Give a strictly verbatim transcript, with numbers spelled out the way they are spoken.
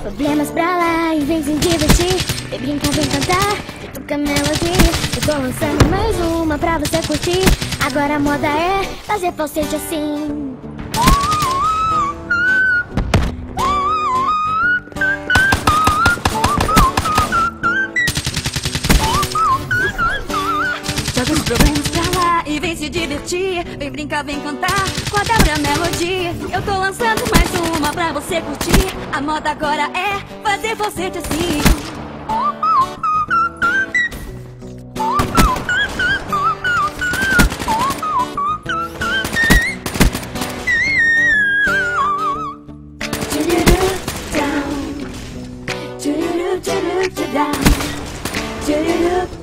problemas pra lá e vem se divertir. Vem brincar, vem cantar, vem tocar melodia. Eu tô lançando mais uma pra você curtir. Agora a moda é fazer falsete assim. Joga os problemas pra lá e vem se divertir. Vem brincar, vem cantar com a Débora Melodia. Eu tô lançando mais uma pra você curtir. A moda agora é fazer falsete assim. Down,